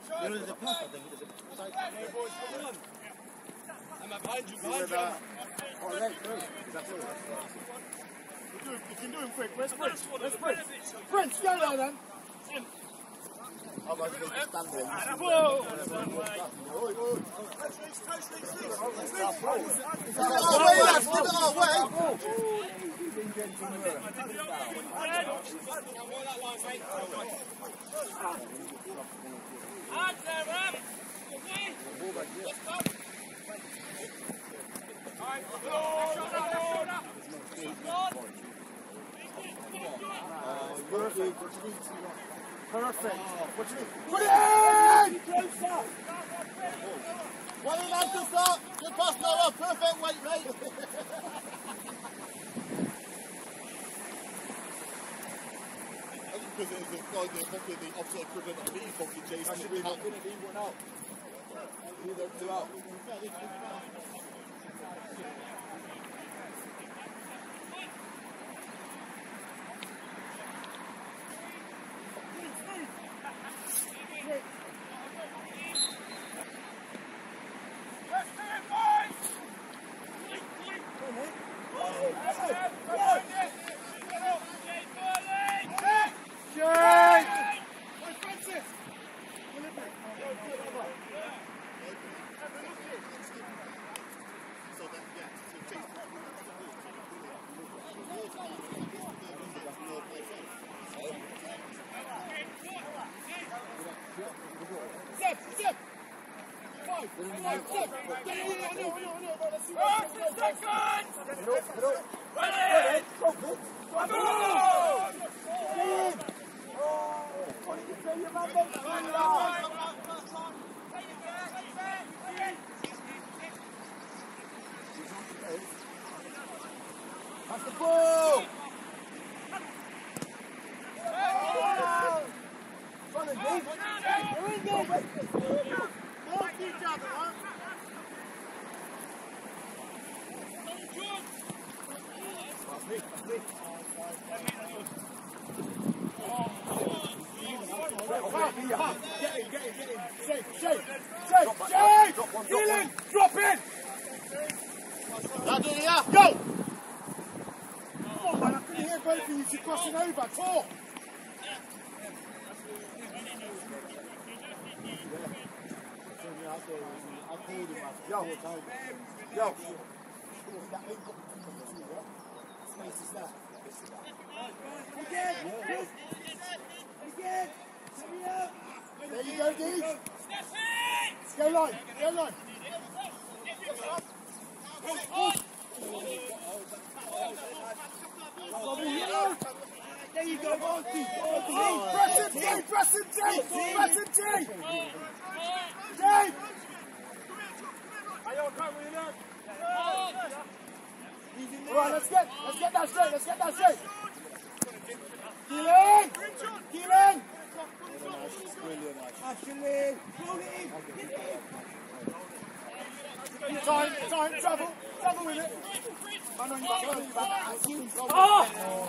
There's a pass, I think. There's a side pass. Hey, boys, come on. I'm behind you, behind you. Oh, right, through. Exactly. You can do him quick. Where's Prince? Where's Prince? Prince, go there then. I'm going to stand there. Whoa! Perfect. What you mean? Put it in! Well done to start. Good pass, Noah. Perfect weight, mate. Because it was probably the opposite equivalent of me probably chasing. I should be not going to leave one out. Leave them two out. That's the ball! Drop in! Go! Oh man, I couldn't hear both of you crossing over. Toff! Yo! Again! Again! There you go, Deej! Go line! Go line! There you go, Monty! Press him, Dave! Press him, Dave! Press him, Dave! Dave! Alright, let's get that straight, let's get that straight! Keelan! Keelan! Ashley! Time, travel with it! I know you back. Oh!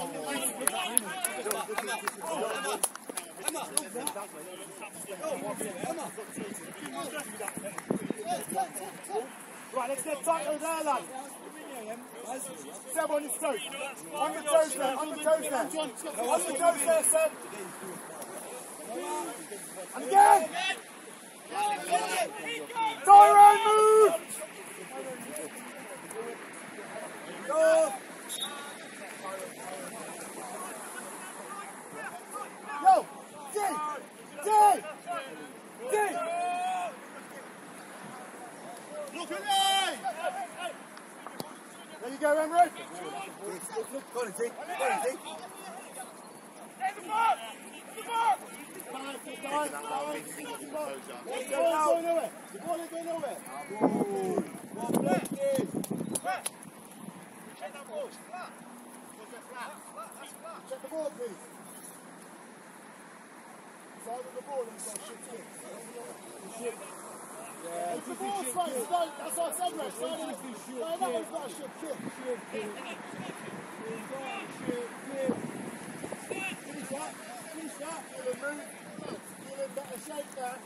Right, let's get tight over there, lad. Seb on his toes. On the toes there, on the toes there. On the toes there, Seb. And again! Tyrone, move! Go! Yo! D! Look at me! There you go, Emery. Go on, D. Check the ball, please. Side of the ball and he's got a shift kick. Yeah, it's the ball's right, that's what I said, Rex. No, that one's got a shift kick. Finish that. Move. a shape there.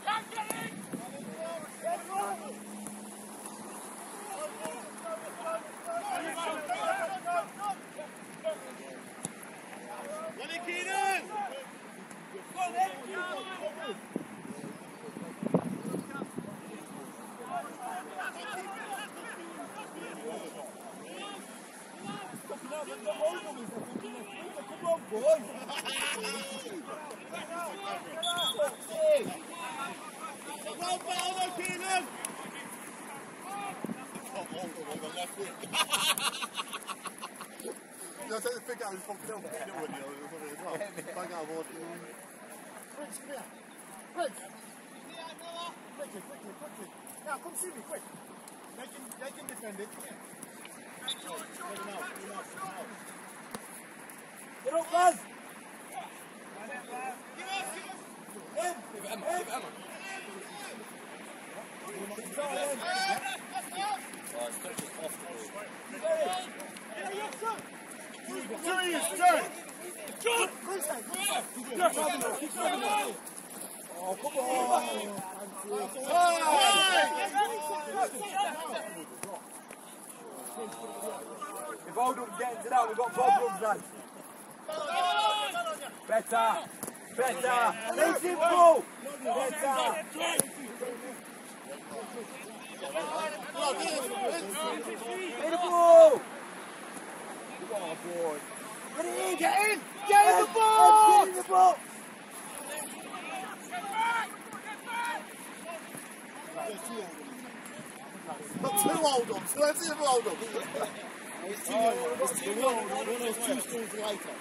Jag tänkte fick aldrig folk till det var det. Tack av vårt. Quickly. Now come see me quick. They can defend it. Get up, lads. Give Emma. Oh, come on. If Oldham get into that, we've got problems, lads. Better. Stay simple. Better. Hit the ball. Oh, boy. Get in the ball. Get in the ball. Not too old on, plenty of old on. It's too long. One of those 2 schools later.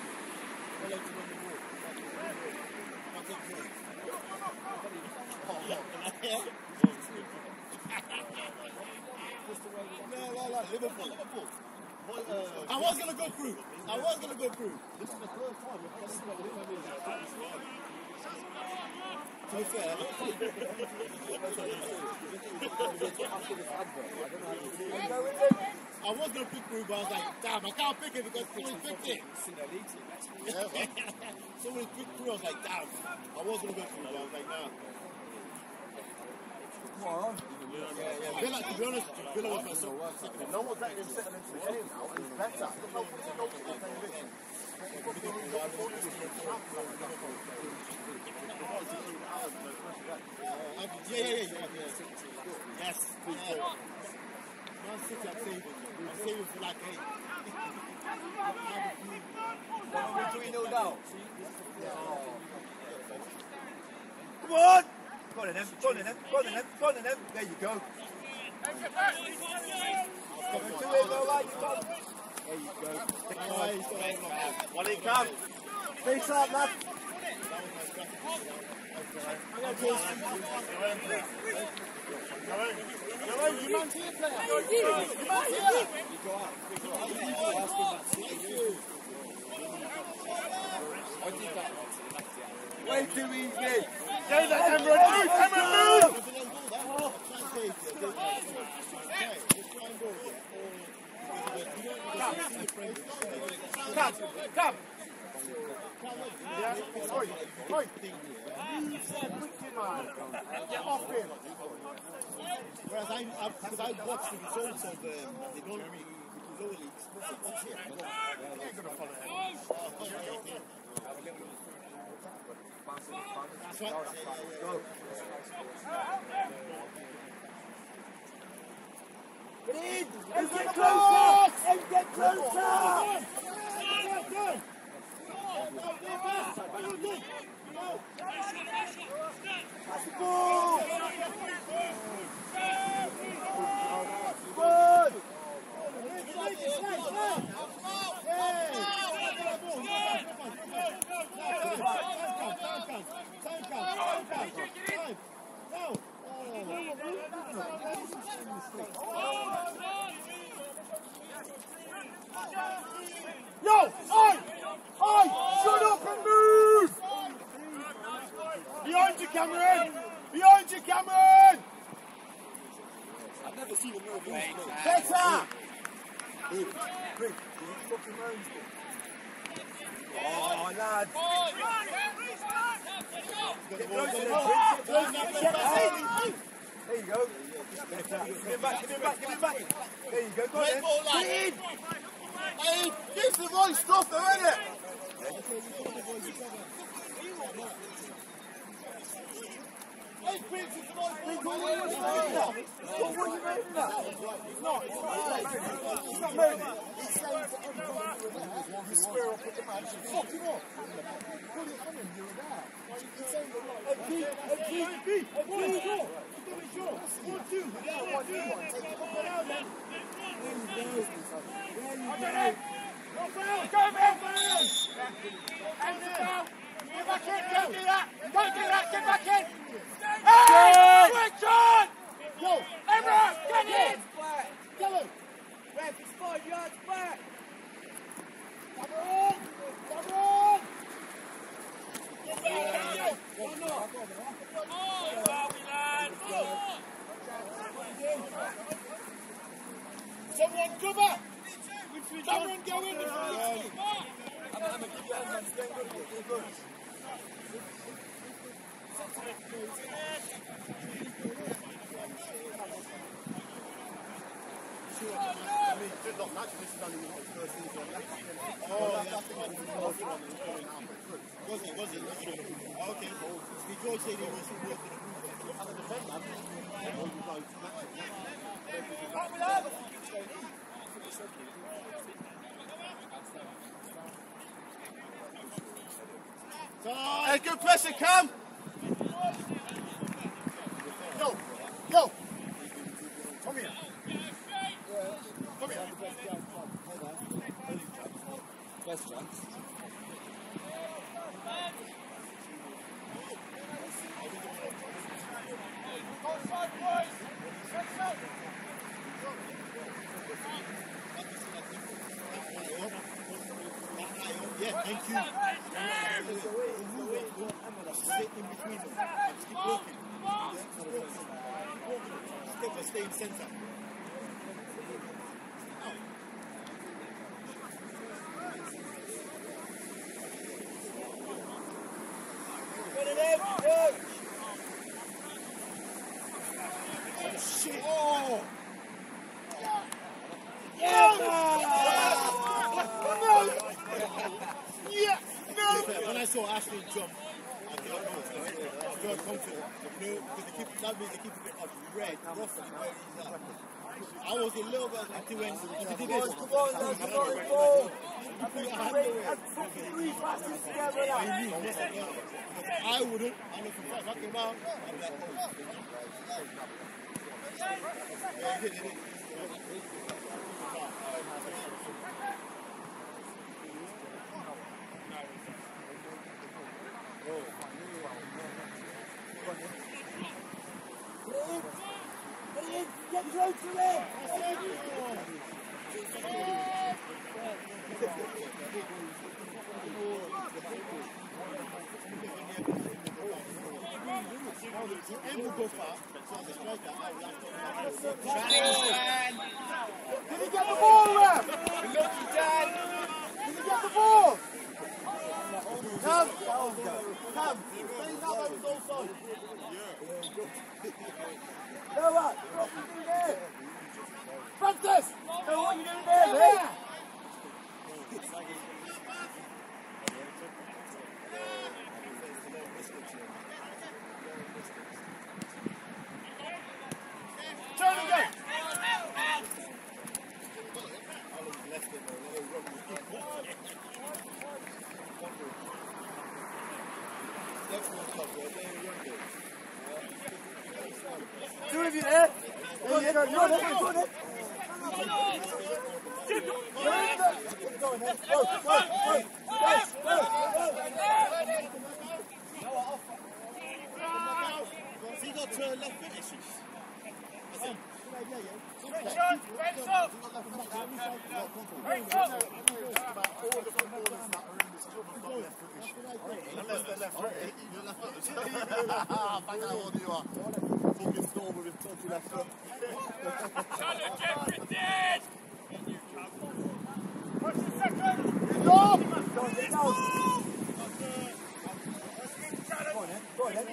No, Liverpool. I was going to go through. This is the third time. To be fair, I was going to pick through, but I was like, damn, I can't pick it because somebody picked it. Somebody picked through, I was like, damn. I was going to go through, but I was like, nah. Come on. Villa, to be honest, Villa was my so No one's actually setting into the game now. It's better. Yes. Man City, I'm saving for like 8. 3-0 down. Come on! Go on in them. There you go. Coming to it, all right, there you go. One in come. Face up, lad. You man to your player. Way too easy. Say that, Emma, move! Come! Yeah, oi! You said quickly, man. Get off him. Whereas I watched the results of the lower leagues. What's here? I'm going to follow him. That's right. Go. Get in! And get closer! Pass the ball! Good! No! Oi! Shut up and move! Behind you, Cameron! I've never seen a move. Better! Quick, fucking round. Oh, lad. There you go. Give him back. There you go. Go on, then. Hey, give the right stuff though, innit? Hey, Prince, it's the right ball. What are you moving at? It's not moving. He's saying to everybody you were there, you square up with the match, fuck him up. Put it on him, you were there. He's saying the right Get back in, don't do that, get back in! Hey, switch on! Go! Everyone, get in! Go! Ref, it's 5 yards back. Come on! Someone cover! Someone go in! Good luck, actually, this is only the first season. Was it? Okay. George said he was working on the defender. Hey, good pressure, come! Go! Come here. Best chance. Yeah, thank you. Sit in between them. Just keep walking. Stay in centre. Shit! Oh! When I saw Ashley jump, I thought, no, it's very confident. Because that means they keep a bit of red, rough, and where he's at. I was a little bit like doing this. Come on, lads, you got it, ball. Three passes together. I wouldn't. I know for a fact, knocking down, I'd be like, yeah, he did. Get close to it! It will go far, so the striker, Did he get the ball, Ref? Lucky Dan! Did he get the ball? Come! Say that was offside. Noah, what are you doing there? Francis! Noah, what are you doing there, mate? Turn again! Two of you there? You're on it. Go on, He got to left foot issues. Unless they're left footed, you're left footed. Find out what you are. Fucking storm with his touchy left foot. Challenge everything! Push the second! Go on, then.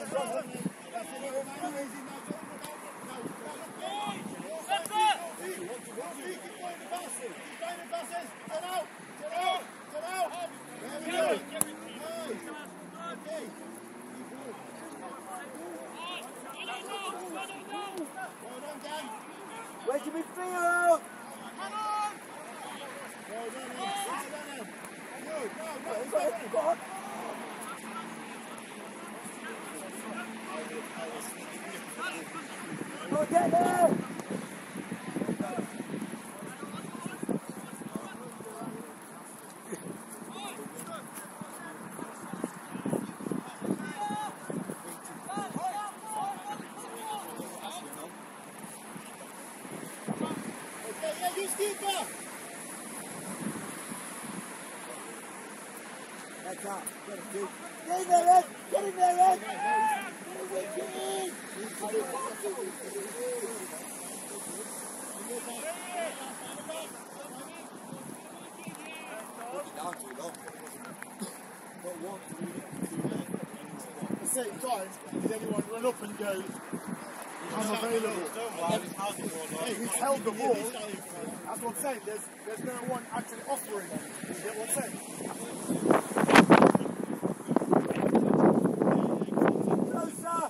Go on. Go get there. That's out. Get in there, Ed. Get in there, Ed. At the same time, did anyone run up and go, I'm available? He's held the ball. That's what I'm saying. There's no one actually offering. You get what I'm saying? Closer.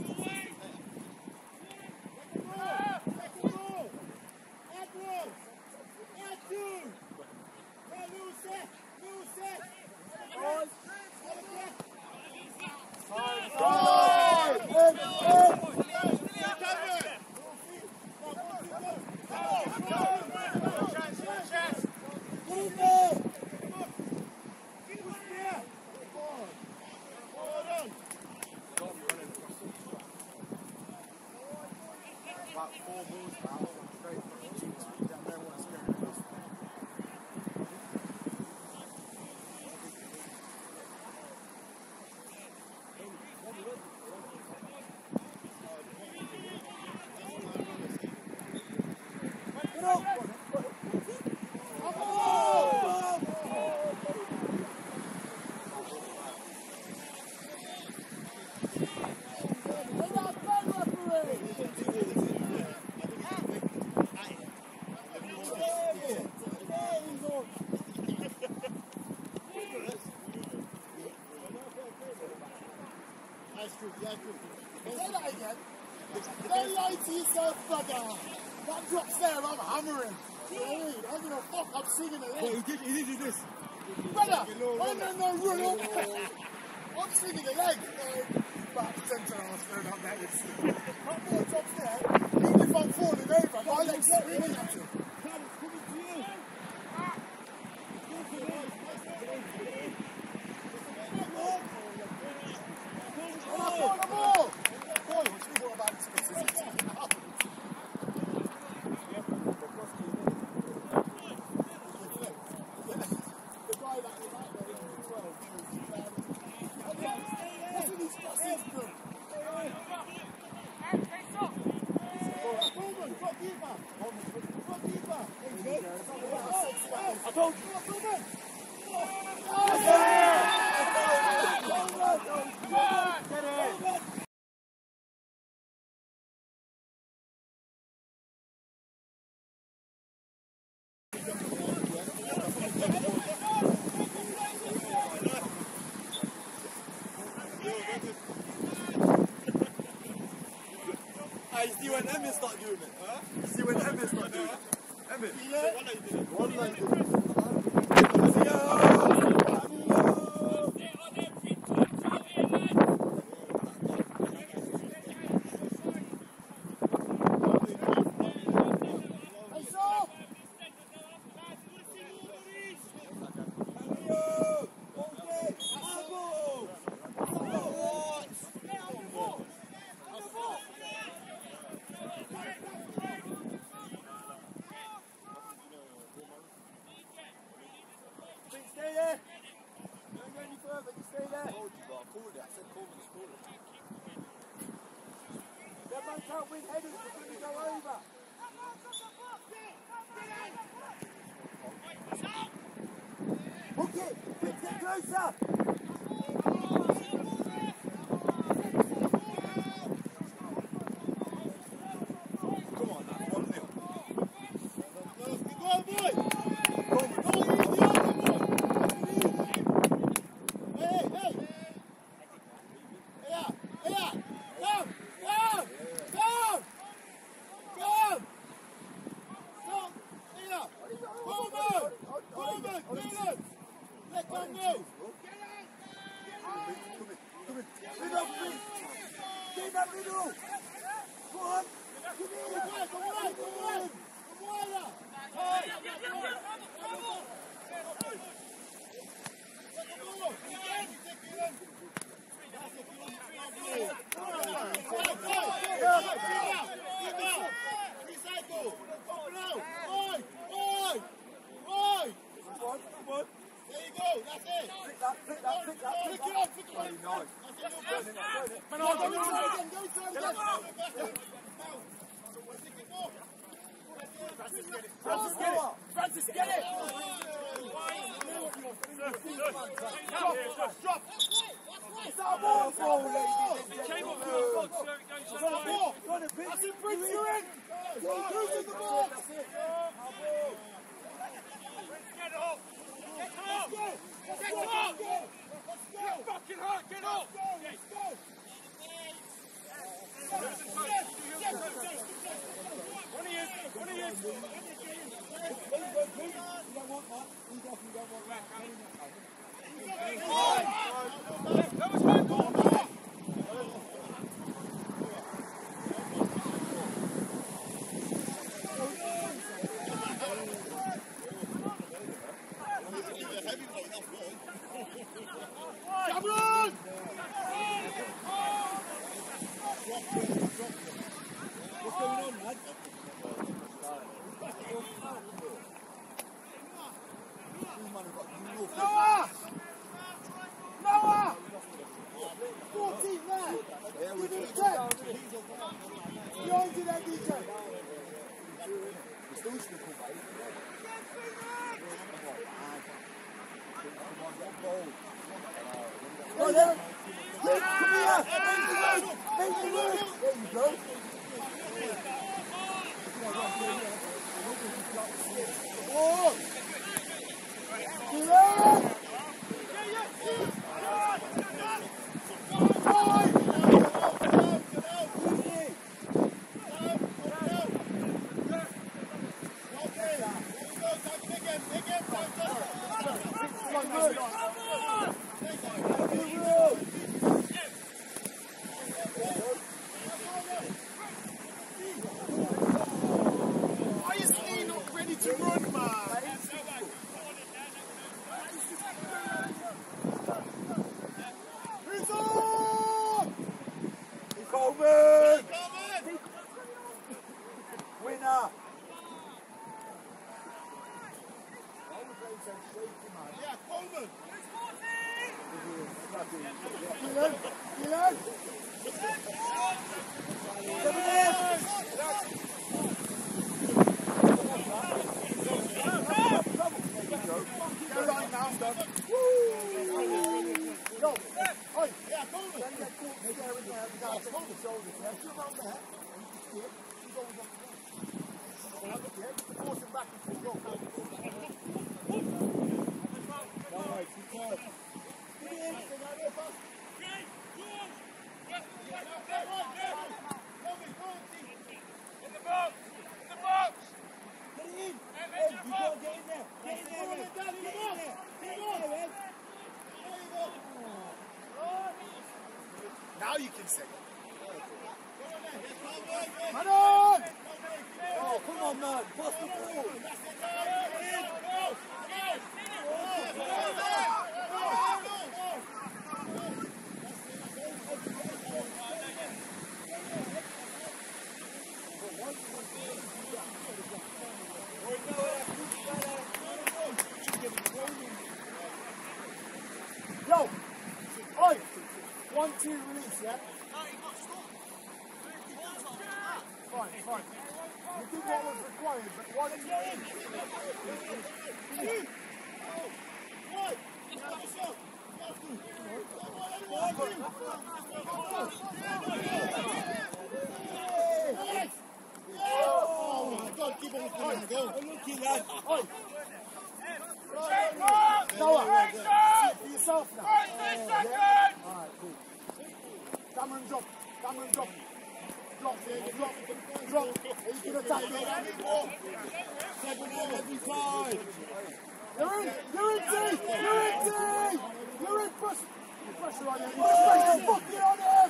Don't lie to yourself, brother. That drop's there, I'm hammering. You know what I mean? I don't give a fuck, I'm singing it. He did do this. Brother, I don't know run up. I'm singing the leg. Back centre, I was throwing up that. That ball drops there. Even if I'm falling over, my leg's screaming at you. See when Emmett start doing it, huh? See when Emmett start doing it? Emmett? Yeah. One line did it. Can't win headers before we go over. Hook it! Get closer! Come on now, 1-0. Go on, boy! Let go! Francis, get it! Drop! It's our ball, ladies and gentlemen. That's it, Prince, you're in! Who's in the ball? That's it. Get up! Get up! Get up! Get fucking hurt, get up! Let's go! One of you! What's going on, lad? Noah! Noah! 14 there! Give him 10! You're into that, DJ! Go there! Come here! Make the move! There you go! Oh! Now you can say. Come on! Oh, come on, man. Pass the ball. Yo! Oi! 1-2 release, yeah? Fine. You did what was required, but why didn't you oh my God, keep on playing the goal. Looky, lad. Noah, see for yourself now. Yeah? Alright, cool. Cameron, drop. Drop. You can attack me. 7 every time. You're in, T! You're in, T! You're in, pressure on him! Pressure fucking on him!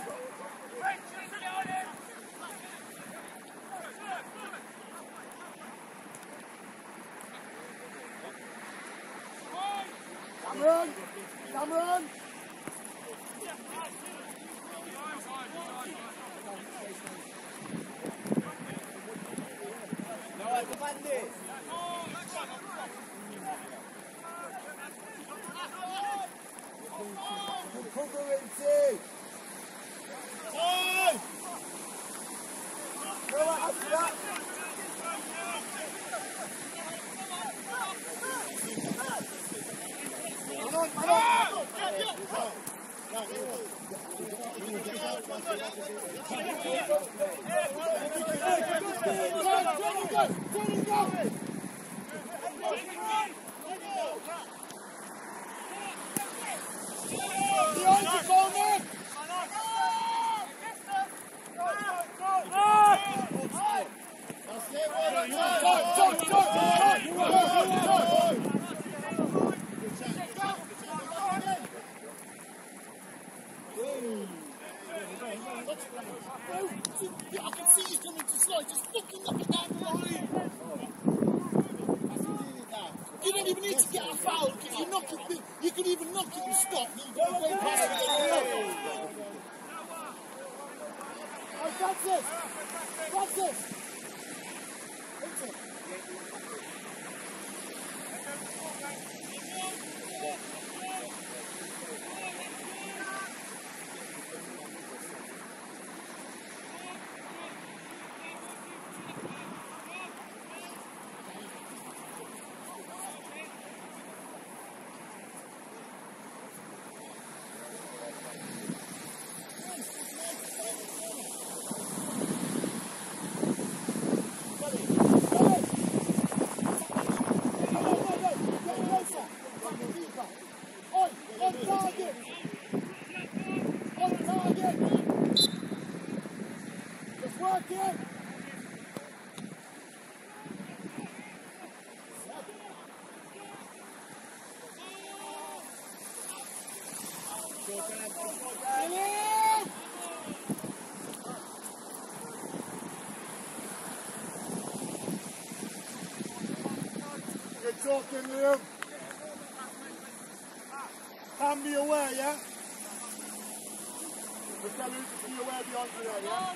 Cameron! Cameron! No, comand it! Cover it, T! Time! Go after that! I can see he's coming to slide, just fucking knock it down the line. You don't even need to get a foul, you can even knock it and stop. Francis! Francis! Good talking, Liam. Can be aware, yeah? But tell him to be aware beyond there, yeah?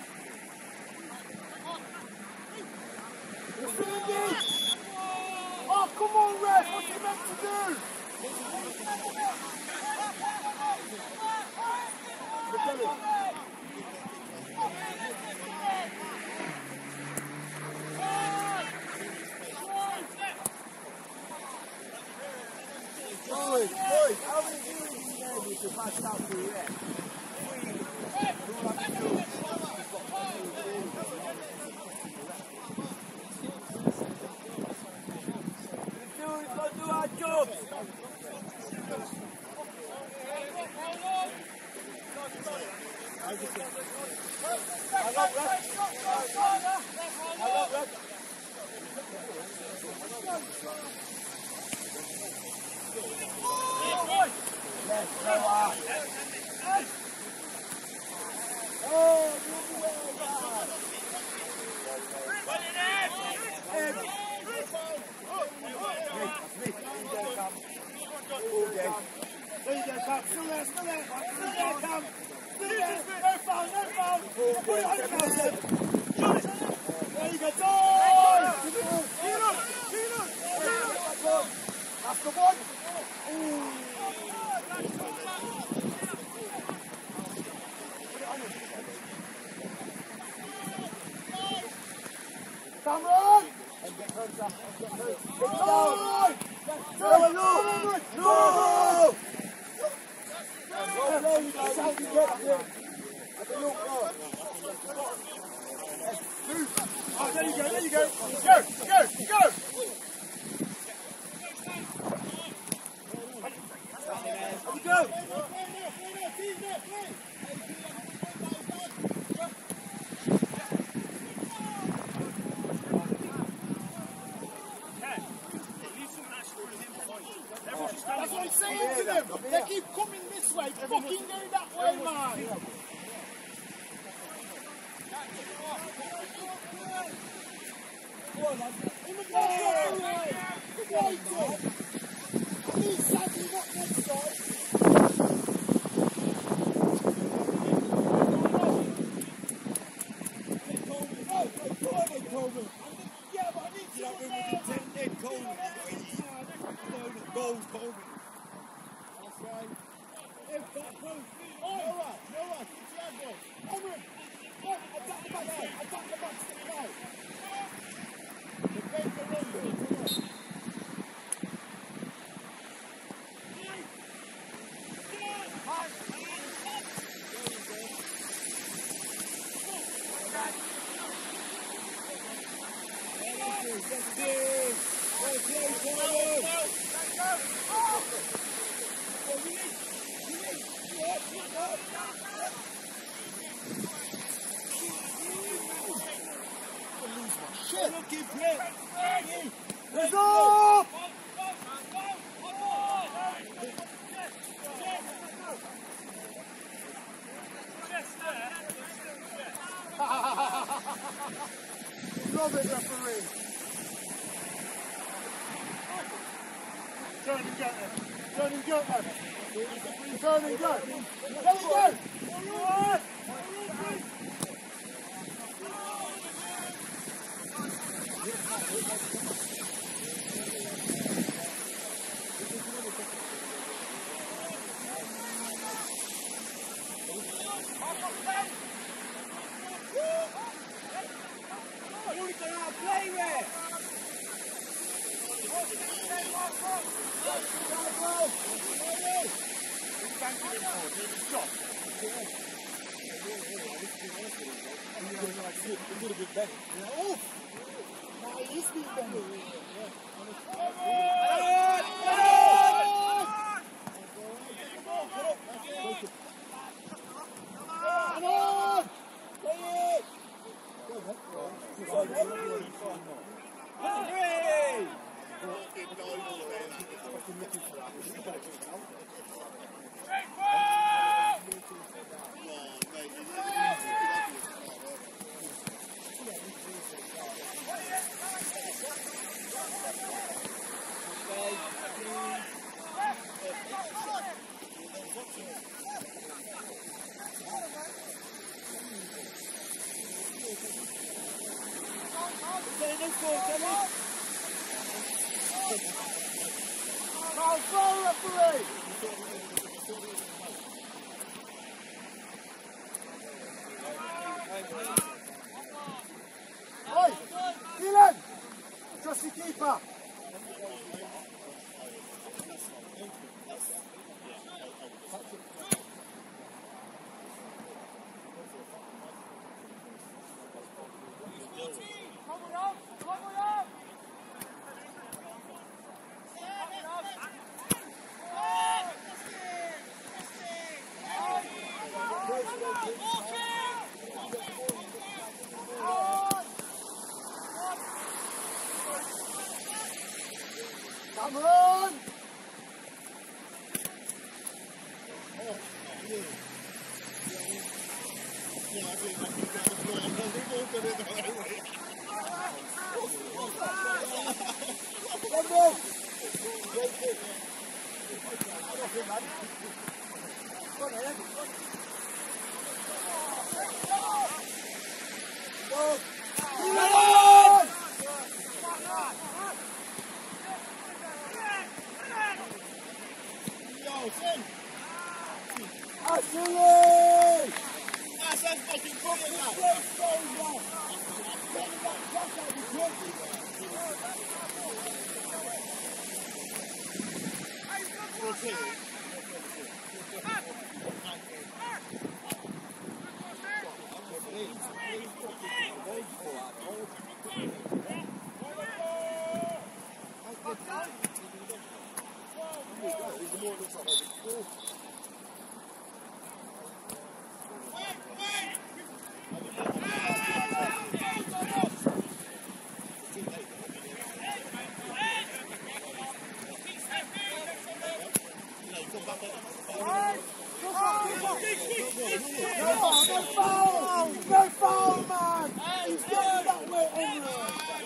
Oh, come on, ref! What's he meant to do? But tell him. Boys, how many viewers are you able to pass out through there? We've got to do our jobs. That's the one. Cameron! There you go. Go! Go! They keep coming this way. Fucking go that way, man. In the ball. I need Sadly not next time. Yeah, but I need to Goals, Coleman. That's right. If that goes, no right. It's your goal. Coleman, attack the back step. Right. The game's the wrong way. Shit! Let's go! Love it, referee. Turn and go. Turn and go. Turn and go. Let it go. Play with! Oi, Dylan! Trust your keeper! Come on! Come back. No foul, man! He's getting that way over.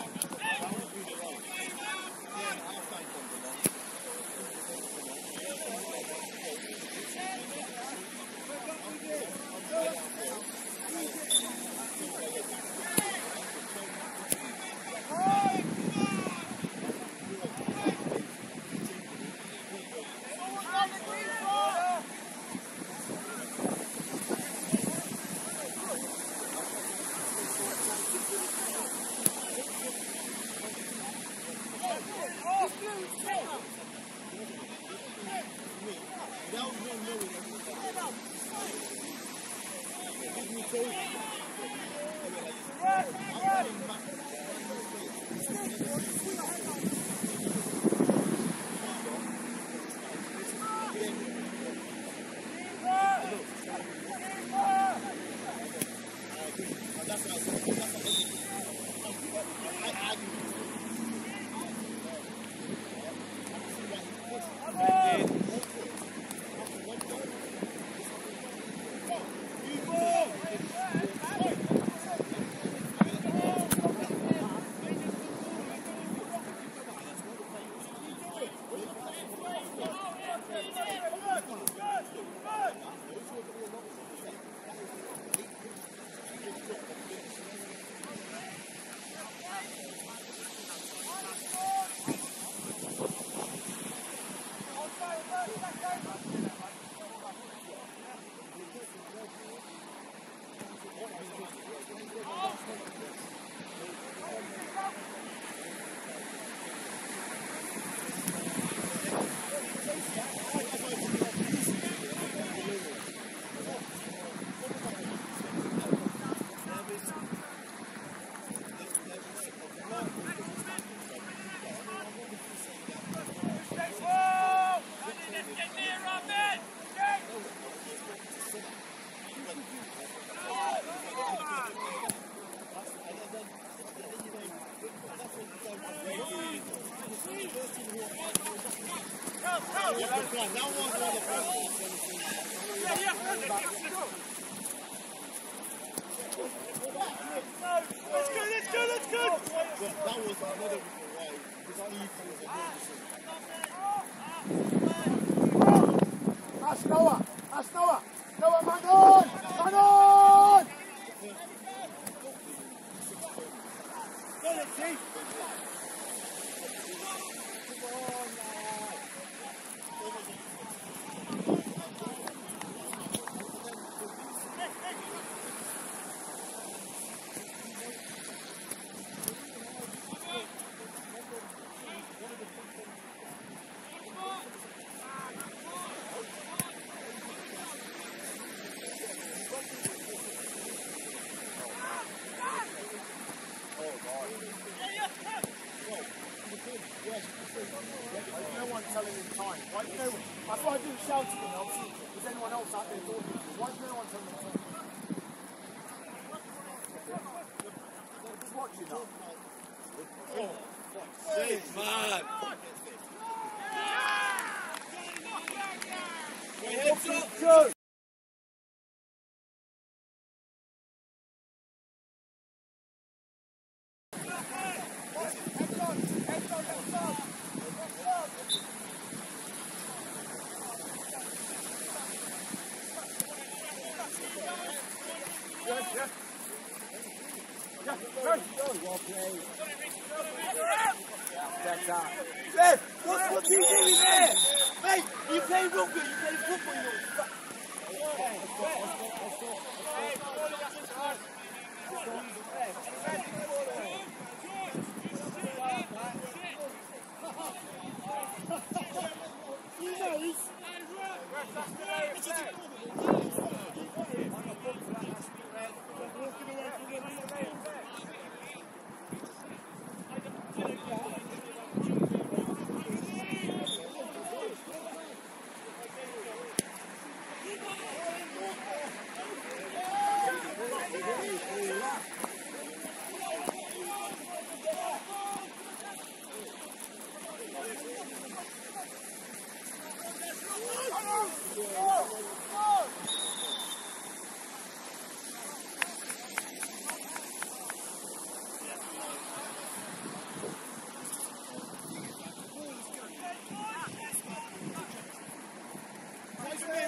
What's he doing there? Mate, you play rugby, you play football,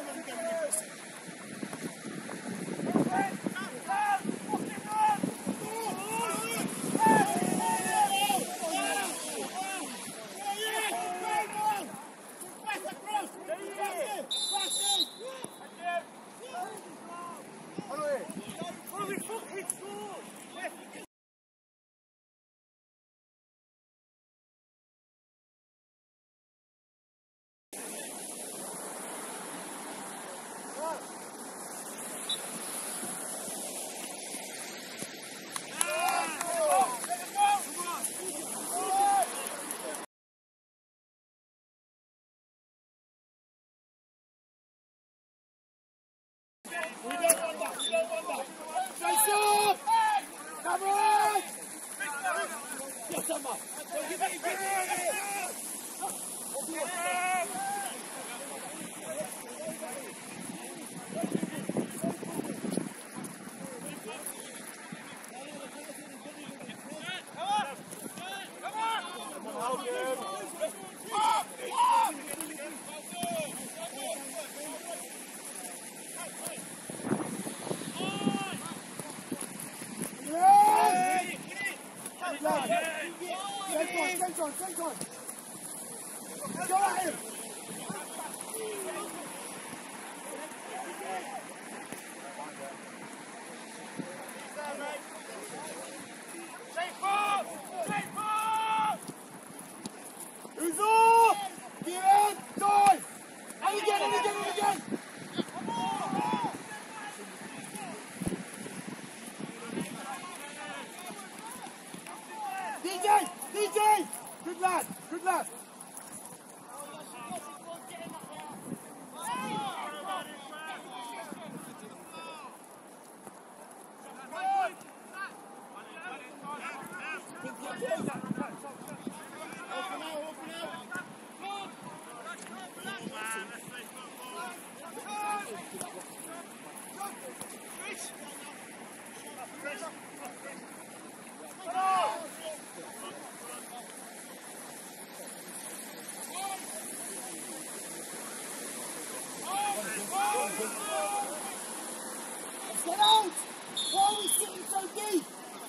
Get out! Why are we sitting so deep?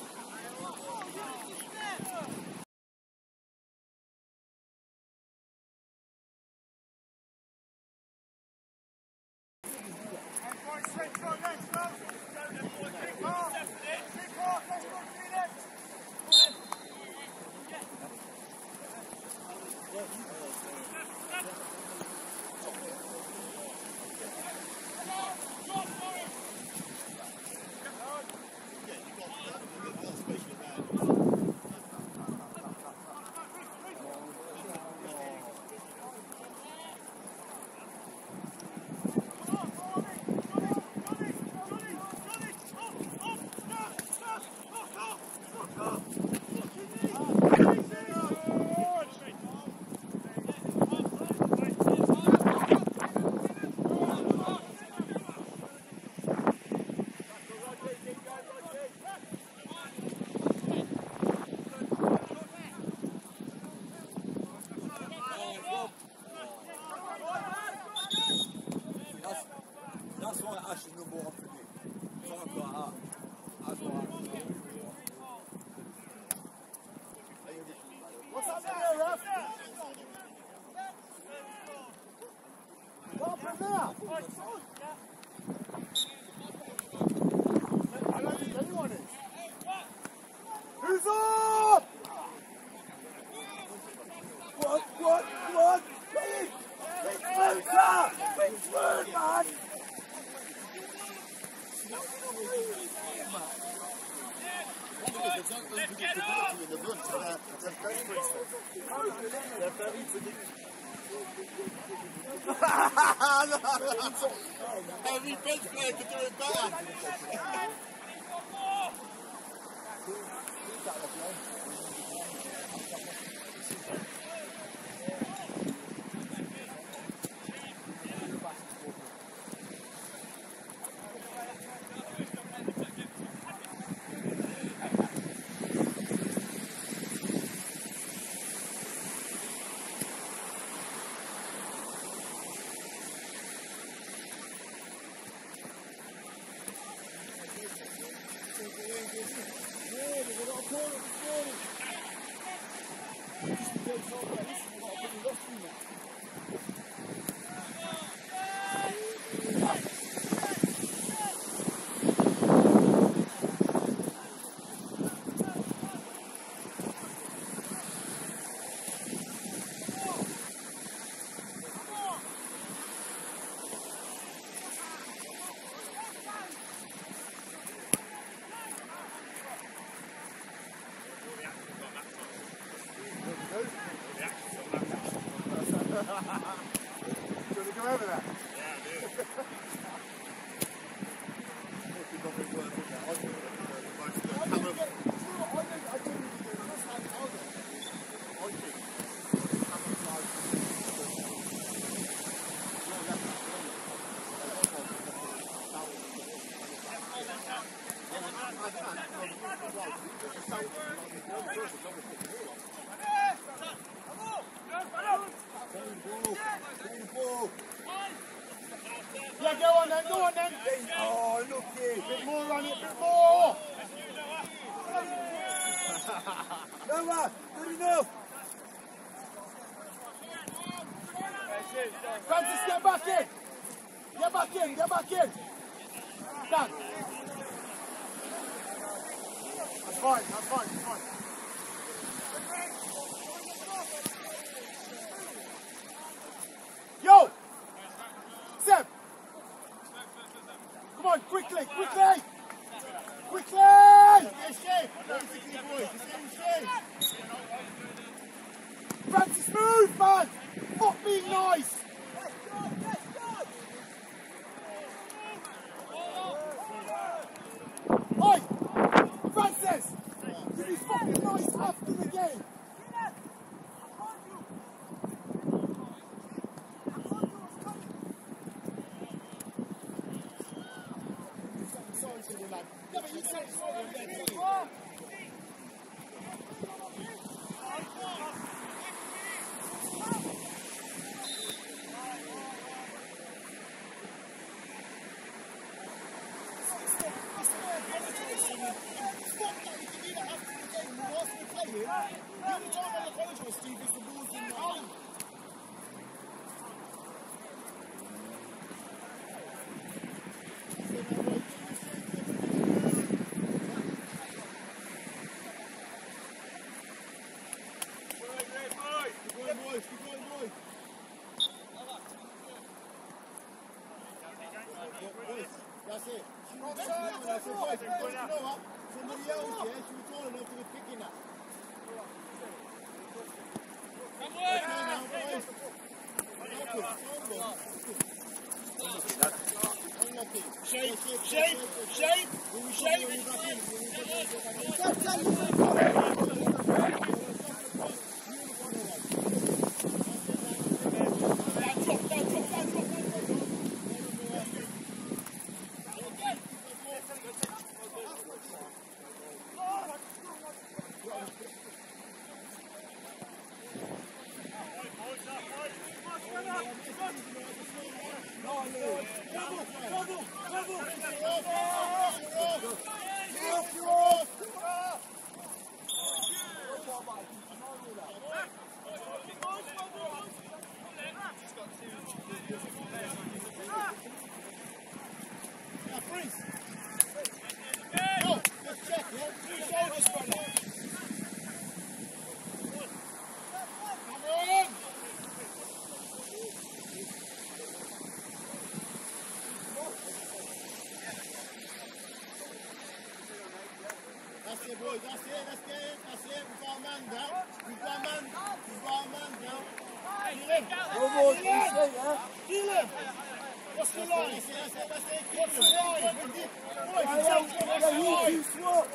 Every bench player could do it better. Yeah, go on then, go on then. Oh, lucky. Bit more on it, bit more. Noah, good enough. Francis, get back in. Get back in, get back in. Dan. That's fine, that's fine, that's fine. Yo! Seb! Come on, quickly, quickly! Quickly! Francis, move, man! Fuck being nice! Oi! Francis! You be fucking nice after the game! That's it. Somebody else, yeah, she was tall enough to be picking that. Shape. That's it, boys. That's it. We've got a man down. Dylan! What's the line? What's the line? Boys, you swap.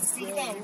see the ball.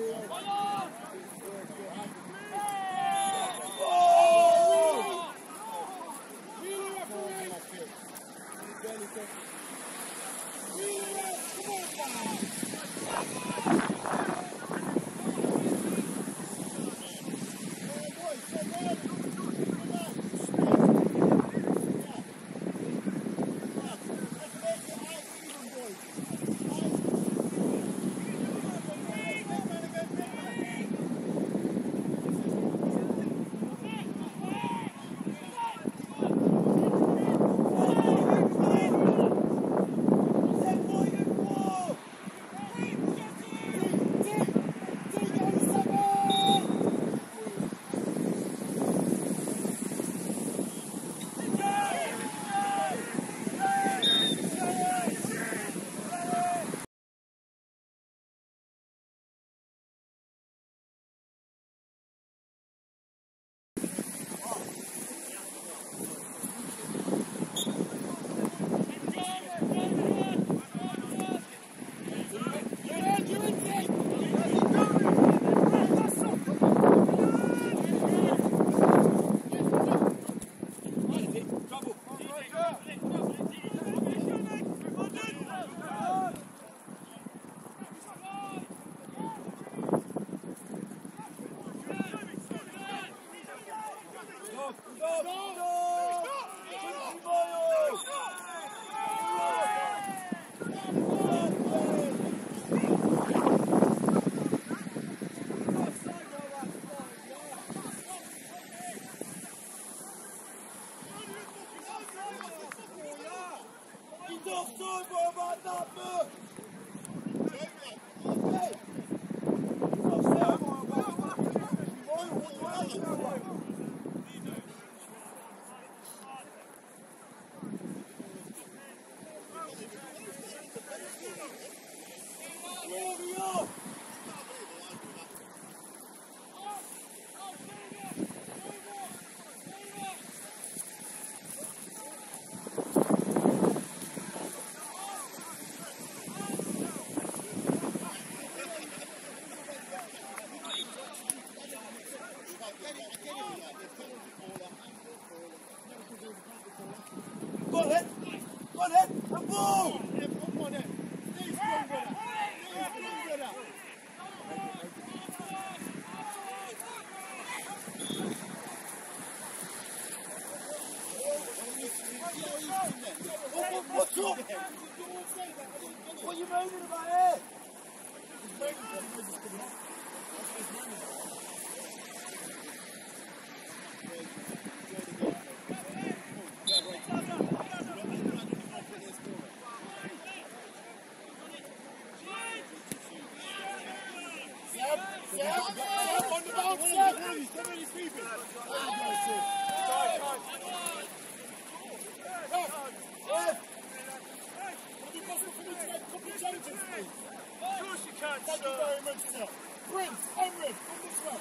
What are you moaning about here? On the bounce, Of course you can, thank you very much, sir. Prince, Henry, come this way.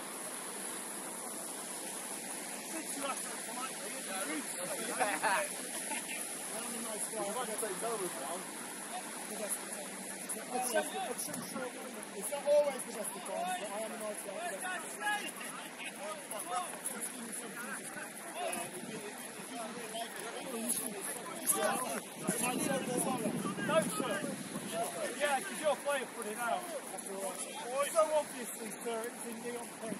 It's not always the best of times, but I am a nice guy. No, sir. Yeah, because your player put it out. That's all right. So obviously, sir, it's in neon pink.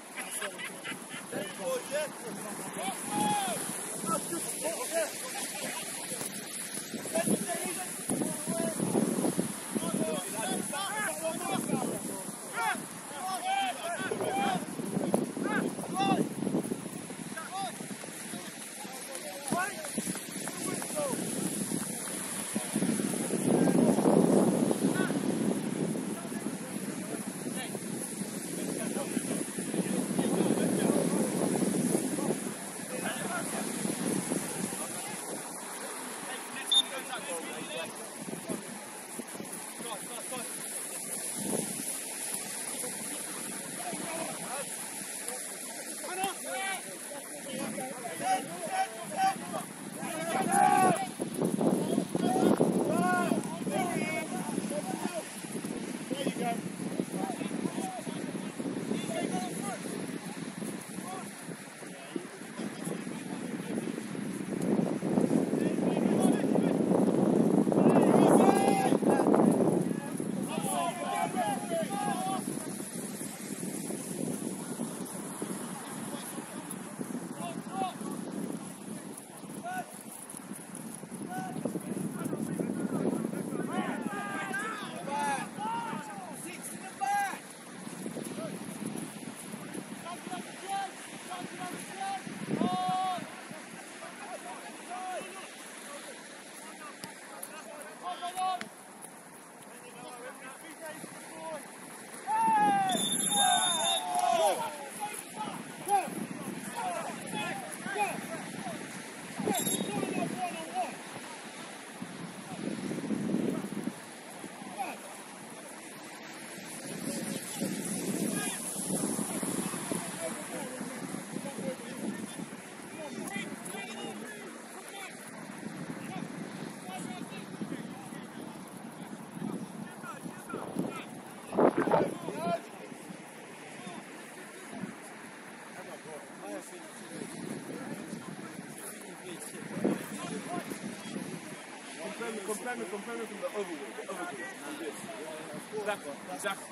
Compare me from the other way. The other way. Like this. Exactly. Exactly.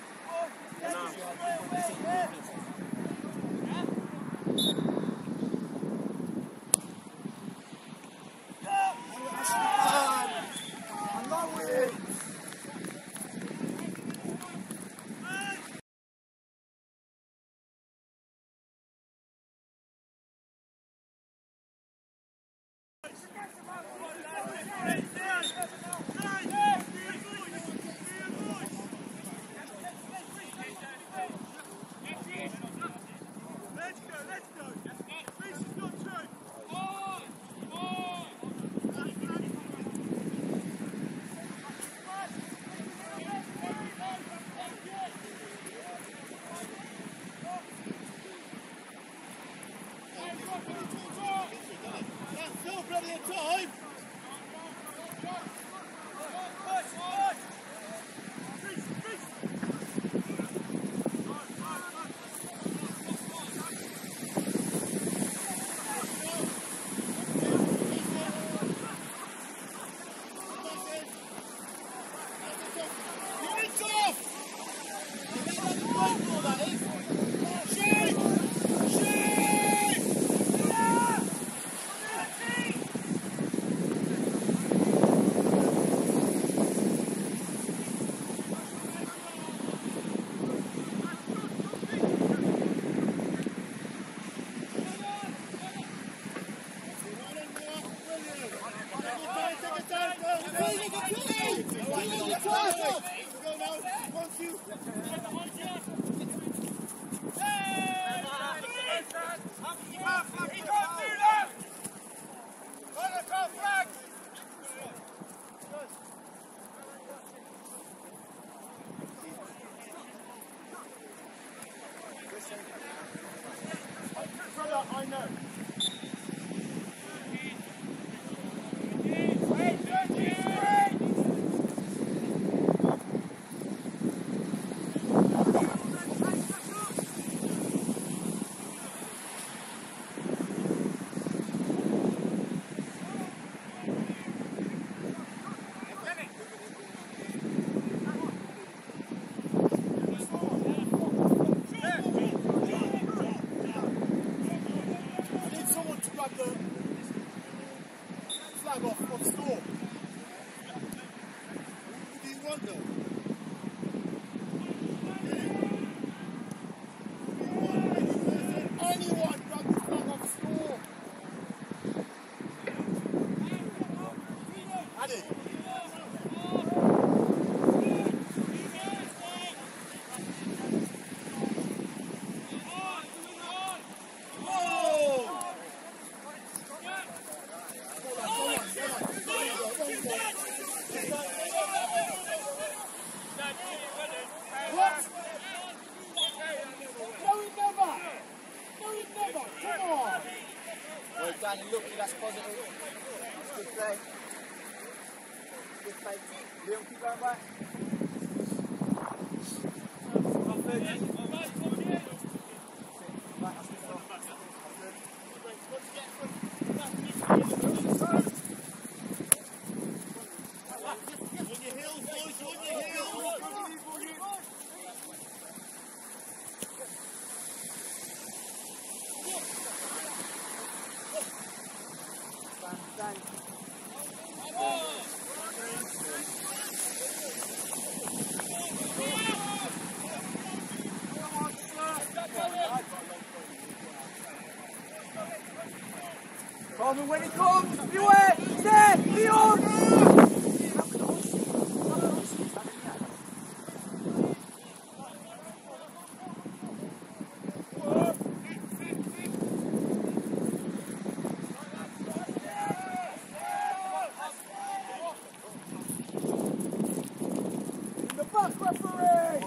I know. Look, that's positive. Good play. Good play. Liam, keep going back. Coleman, when it comes, be away! Stay! Be on! In the back, referee!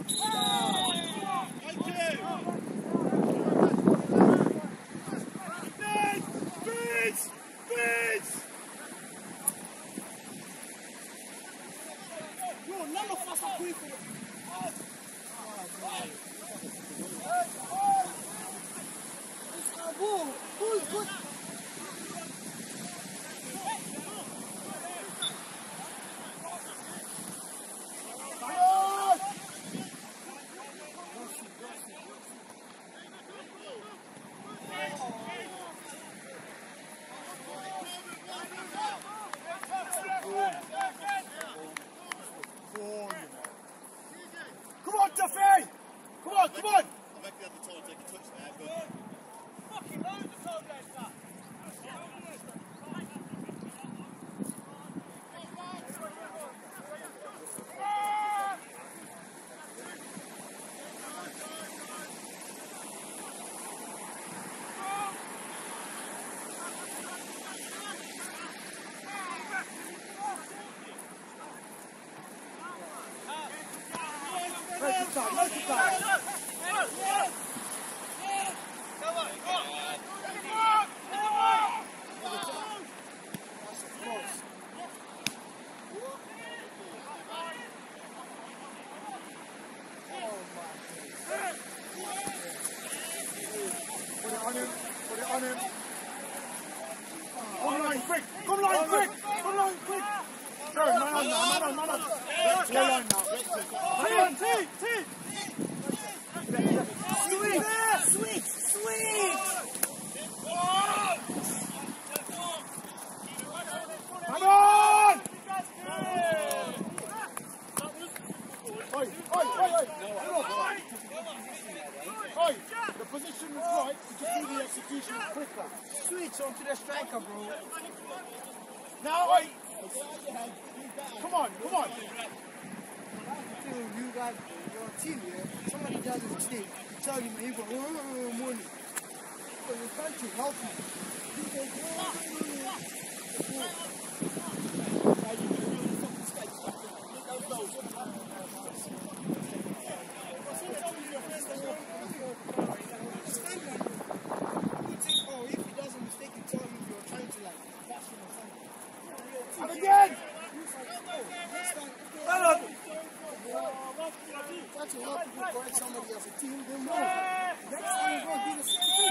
on, come on! I reckon at the time take a touch there, but... Fucking loads of time left, that. Onto the striker, bro. Now, wait. Come on, come on. You guys, your team, yeah. Somebody does a mistake. Tell you, man, you go, money. So you're trying to help somebody else, a team, they know. Next time you're going to do the same thing.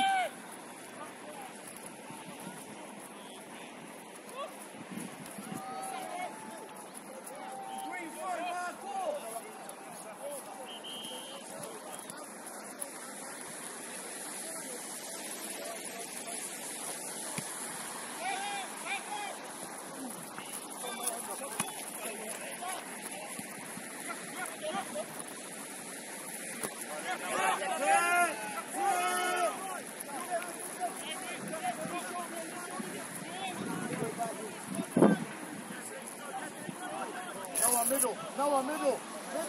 Now middle.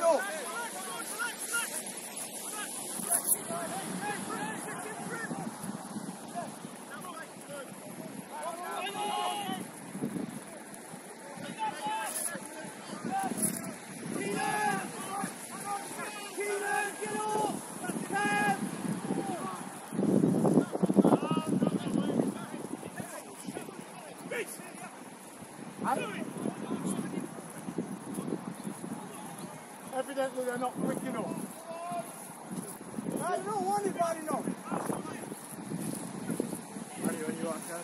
Evidently they're not quick enough. I don't want anybody enough. Ready when you are, Ken.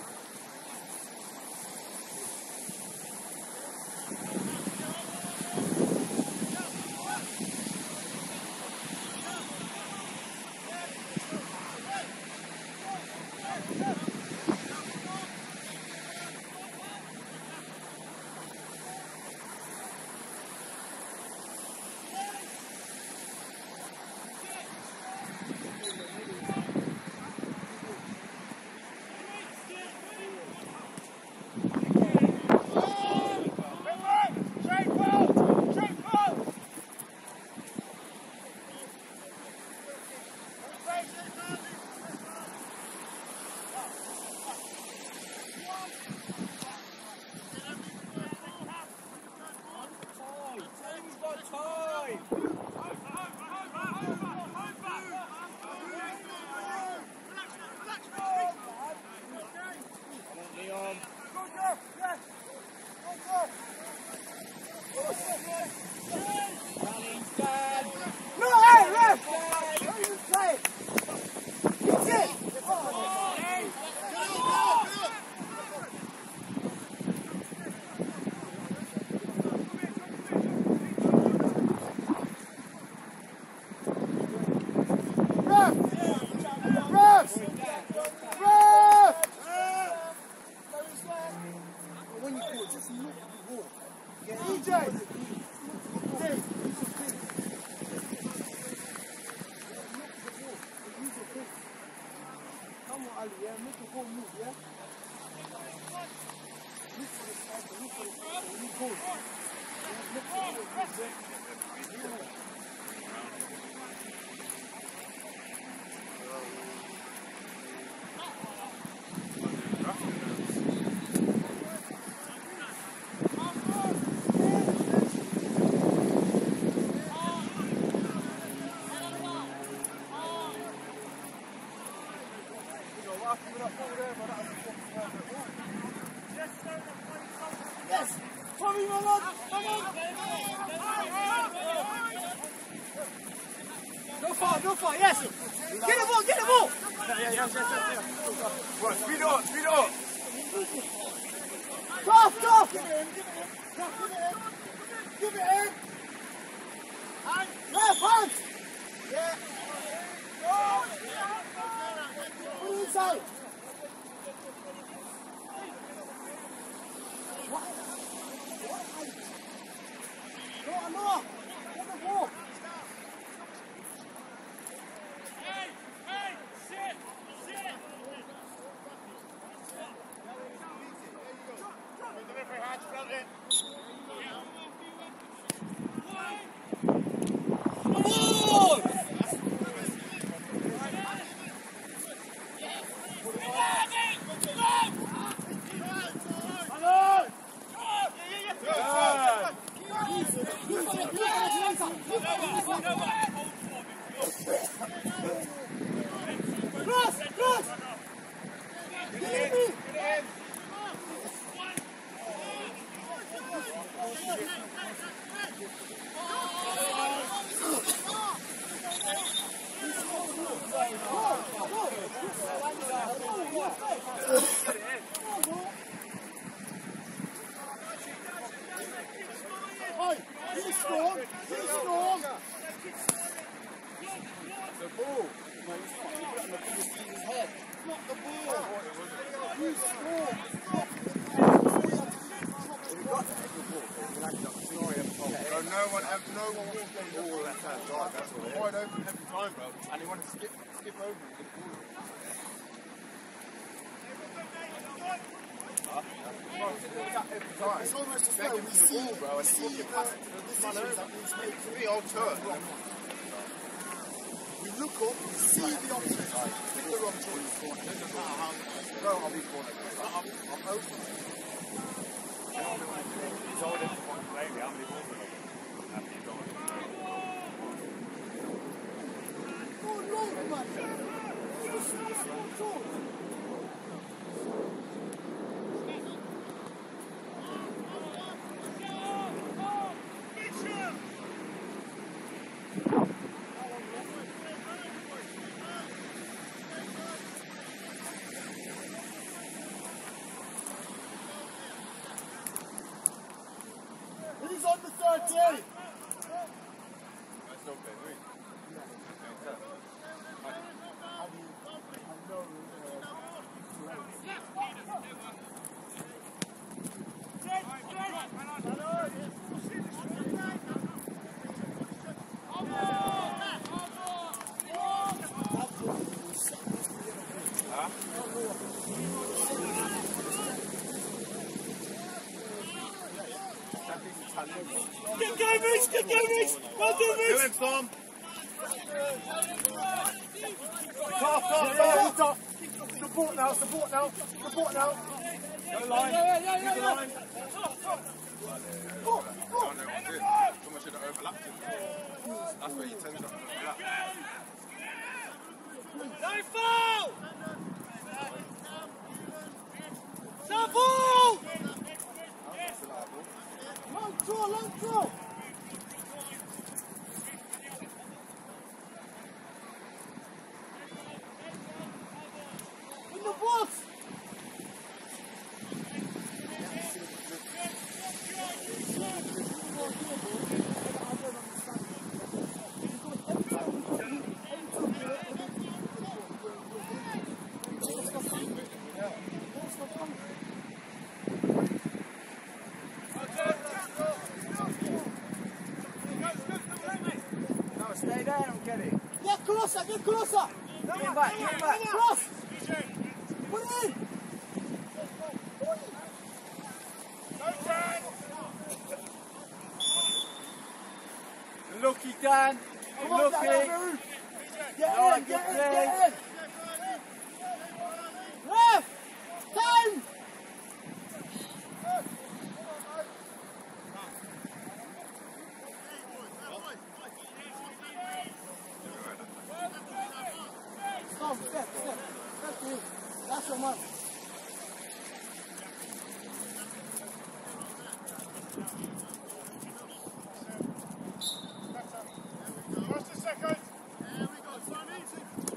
yeah? Make the ball move, yeah? Look for the cycle, look for the cycle, when you go. Yeah, look for the ball, yeah? Yes! Come on, come on! Go far, yes! Get the ball, get the ball! Right, speed up, speed up! Toff! Give it in! Hands! Yeah! Put it inside! No! Get the ball! No one wants to play ball left hand side, that's all. Wide open every time, bro. And he wanted to skip over and get the ball. It's almost as though we see the decisions that we make. To me, old turn. We look up, we see the option, pick the wrong choice. No, I'll be corner. I'm open. He's old enough to play me. How many balls are He's on the 13! That's okay, right? Get going, Reece! Well done, Reece! Do it, Tom! Toff! Support now! Go line! Yeah. Line. Someone should have overlapped him. That's where you tend to overlap. No foul! No ball! Long throw! In the box! Stay there and get it. Get closer! Get back. Cross! Lucky, Dan. Lucky. Get in, get in. Ref! Time! Stop, step to him. That's your man. Just a second. There we go, Sonny.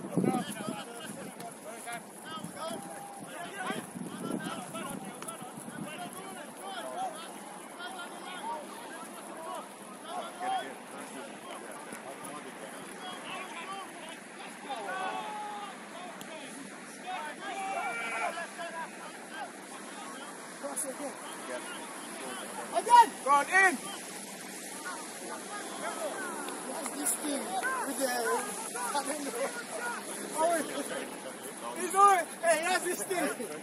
Again! Go on, in! This thing with the... He's on it! Hey, he has this thing!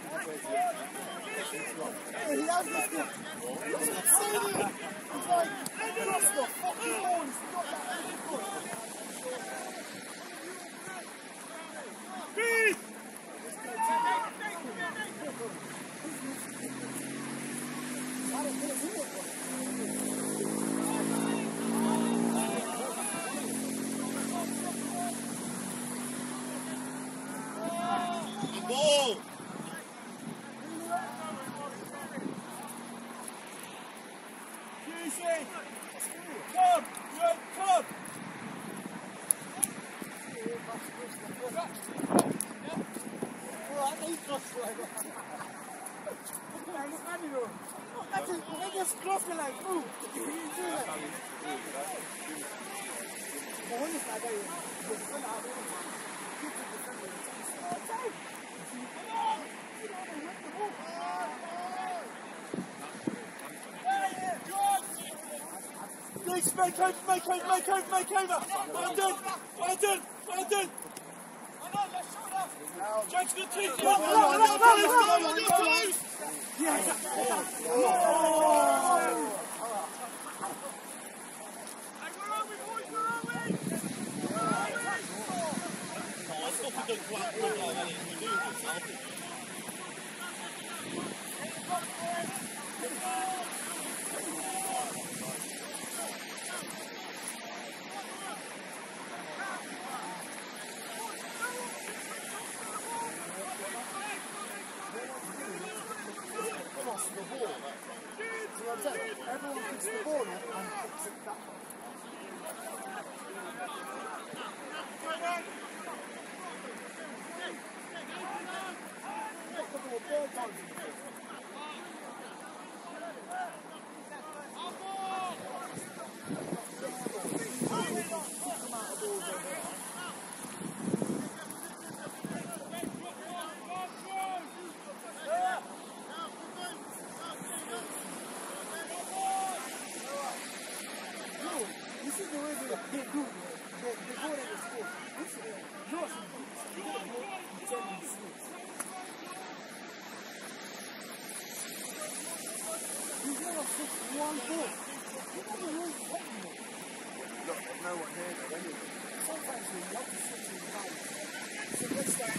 Hey, he has this thing! He's insane! He's like, cross the fucking horns! He's got that ankle! Peace! Goal! Easy! Come! Come! Alright, he crossed like that. Look at that, look at it. They just crossed it like, ooh. You do that. But when it's like that, you're defender out there. Keep the defender. It's time. Please, make over! Well done! Judge the team! The ball. So I'm saying, everyone picks the ball up and puts it back. A couple of third times in the field. One ball. You never really hit me. Look, there's no one here though, anyway. Sometimes we love to switch in the ball. So let's start.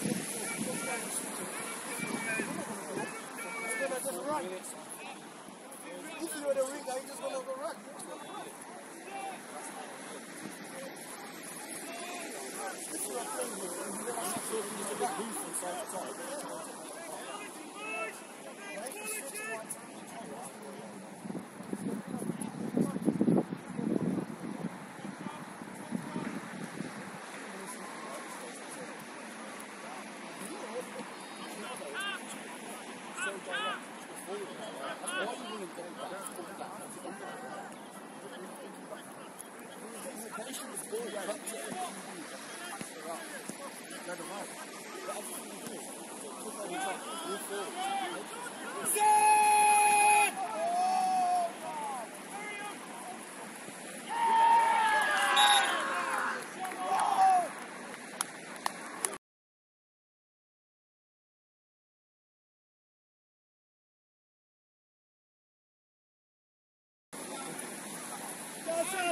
Let's just run. If you're the ring, you're just going to go run. If you're playing here, you're going to have to use a big boost from side to side. Right? You switch to one time.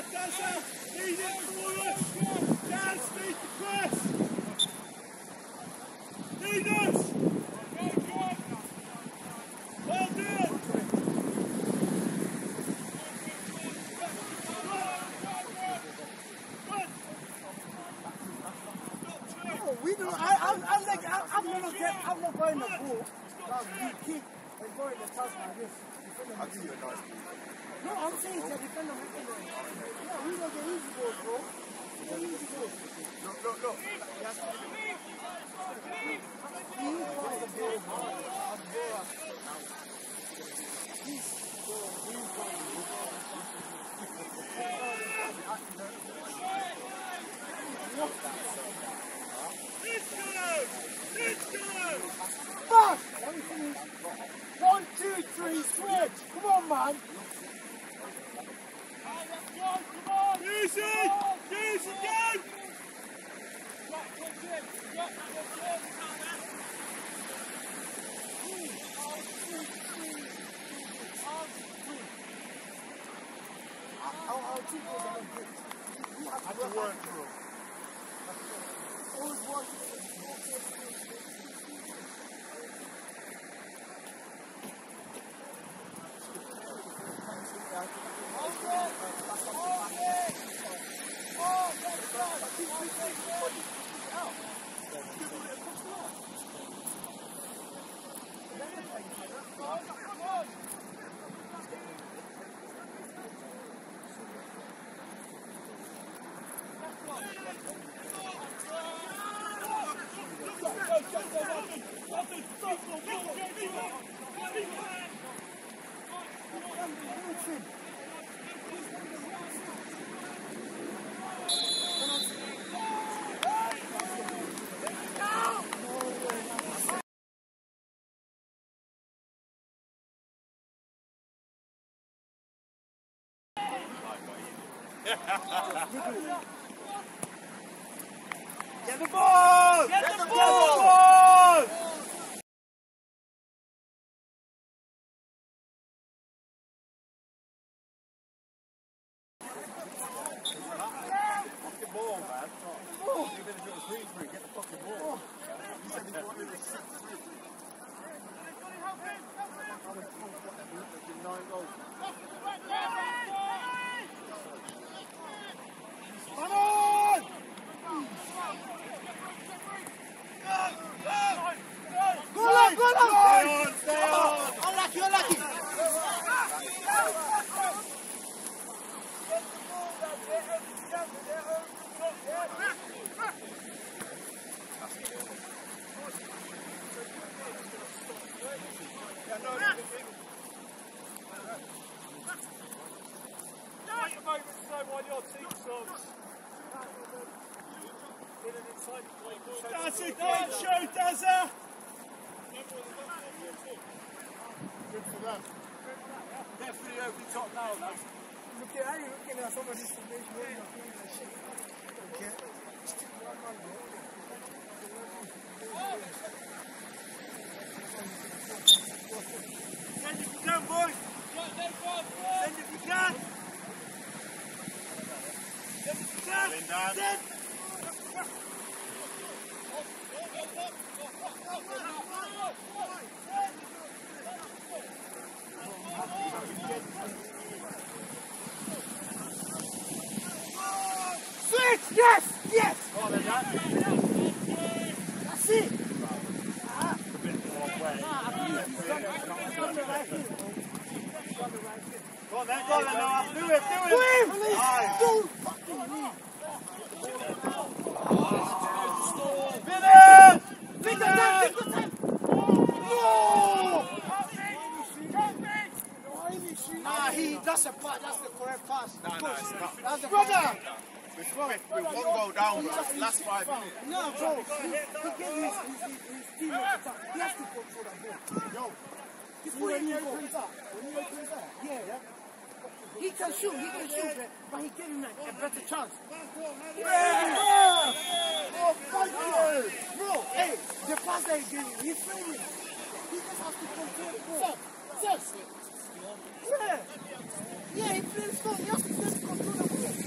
I'm not going to go. You kick and go in the touch like this. I'll give you a nice kick. No, I'm saying it's a defender. Yeah, we know the easy goals, bro. The easy goals. Look. Fuck! 1, 2, 3, switch! Come on, man! Use it! Use it, go! Our two goals are good. You have to work through. Always work. Get the ball! Get the ball! Fucking ball, man. Even if it was 3-3, get the fucking ball. You said you wanted a 6-3. I 9 goals. Come on! Go on! Stay on! Unlucky! That's a great show, Dazza! Good for them. Get free over the top now, man. Look at how you're looking at some of this information. You're not doing that shit. Okay? Stick to one man, bro. Send if you can, boys! Send if you can! Send if you can! Send! Switch! Yes! Yes! Oh, there's that. That's it! Go on then, Noah. Do it, do it! Do him! Do fucking me! Finish! Take the time! No! That's a pass, that's the correct pass. No, it's not. That's the Brother! With one goal down, last 5 minutes. No, bro. He gave his team at the top. He has to control that ball. Yo. When he opens up. Yeah. He can shoot, but he gave him a better chance. Yeah! Oh, thank you! Bro, hey, the pass that he gave him, he's filming. He just has to control the ball. Yeah! Yeah, he plays strong. He has to control the ball.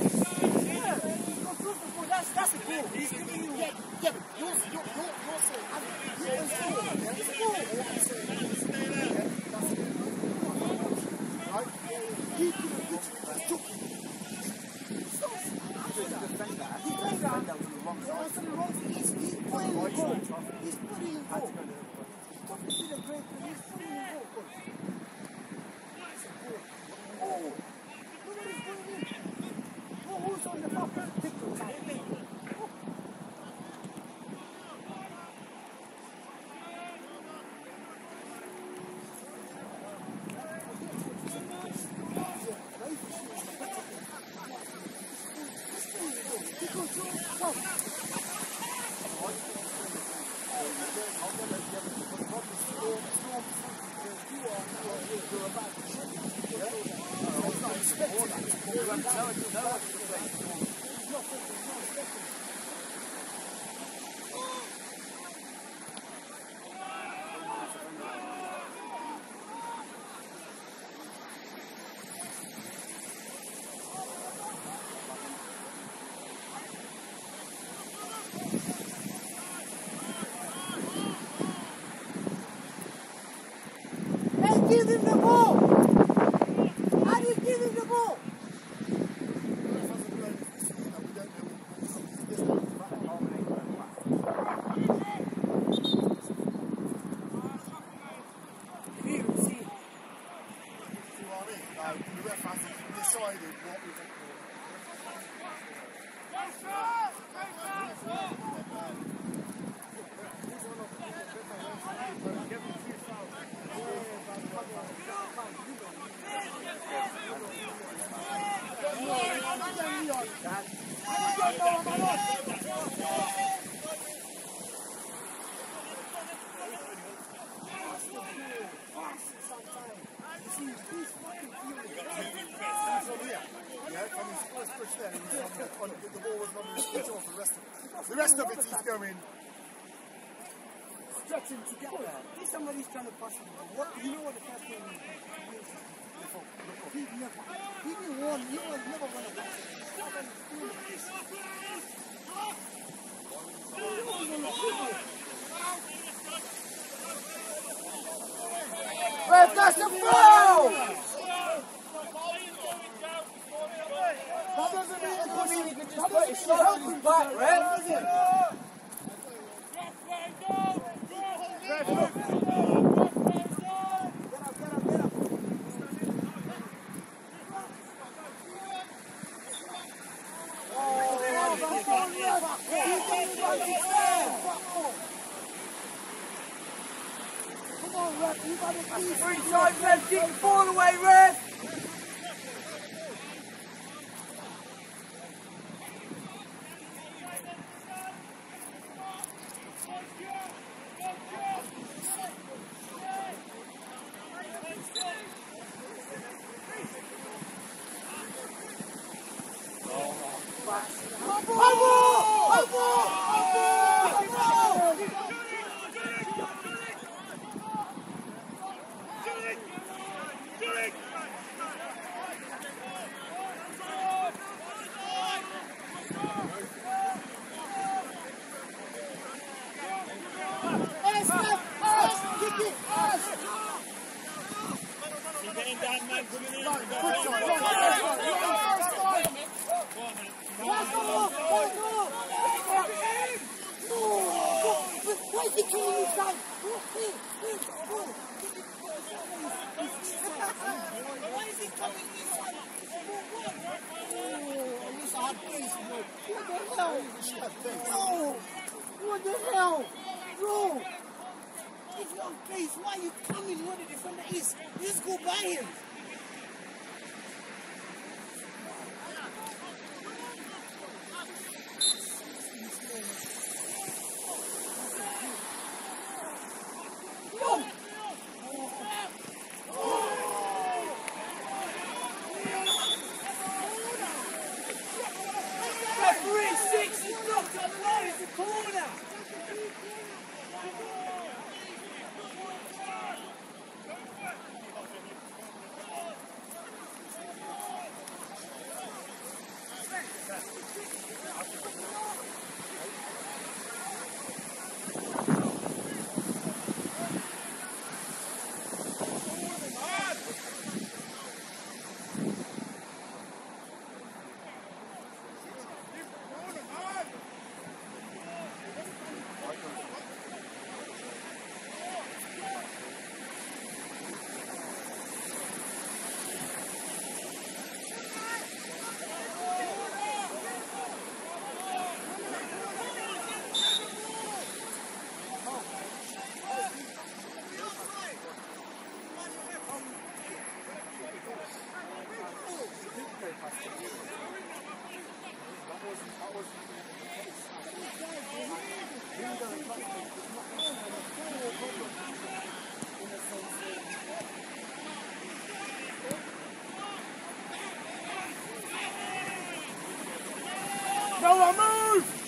defender was on the wrong side. He's putting in goal. He's putting in goal. Toff did a great play. He's putting in goal. Oh, nobody's going in. Oh, who's on the top? Take your time. Give him the ball! How do you give him the ball? The rest of it is going. Stretching together. If somebody's trying to pass it, what you know what the first thing is? He didn't want, he was never going to pass it. Ref, that's the foul! That doesn't mean You can just put his shoulders back, Ref. Come on, Ref, you got to be Free time, Ref, kick the ball away, Ref. Why is he killing his guy? Why is he coming inside? Oh, this hard face, bro. What the hell? What the hell? Bro, it's your face. Why are you coming where the defender is? Just go by him. Noah, move!